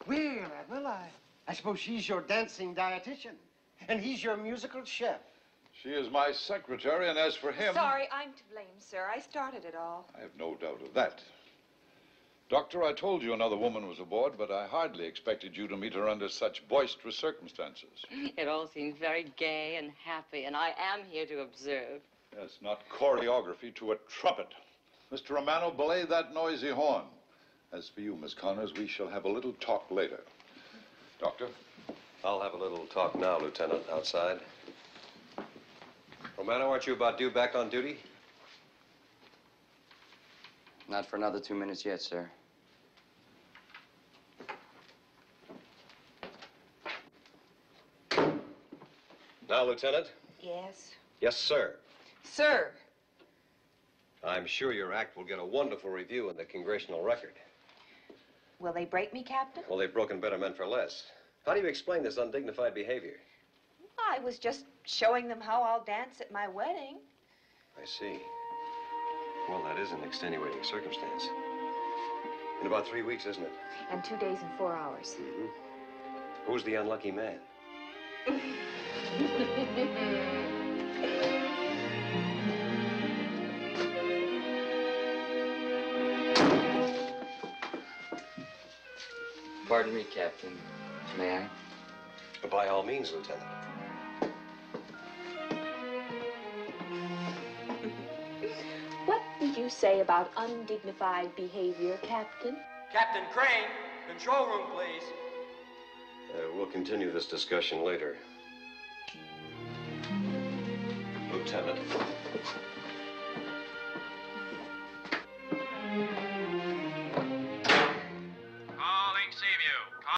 Well, Admiral, I suppose she's your dancing dietitian, and he's your musical chef. She is my secretary, and as for him... Sorry, I'm to blame, sir. I started it all. I have no doubt of that. Doctor, I told you another woman was aboard, but I hardly expected you to meet her under such boisterous circumstances. It all seems very gay and happy, and I am here to observe. Yes, not choreography to a trumpet. Mr. Romano, belay that noisy horn. As for you, Miss Connors, we shall have a little talk later. Doctor? I'll have a little talk now, Lieutenant, outside. Romano, aren't you about due back on duty? Not for another 2 minutes yet, sir. Now, Lieutenant? Yes. Yes, sir. Sir. I'm sure your act will get a wonderful review in the Congressional Record. Will they break me, Captain? Well, they've broken better men for less. How do you explain this undignified behavior? I was just showing them how I'll dance at my wedding. I see. Well, that is an extenuating circumstance. In about 3 weeks, isn't it? And 2 days and 4 hours. Mm-hmm. Who's the unlucky man? Pardon me, Captain. May I? By all means, Lieutenant. What did you say about undignified behavior, Captain? Captain Crane, control room, please. We'll continue this discussion later. Lieutenant.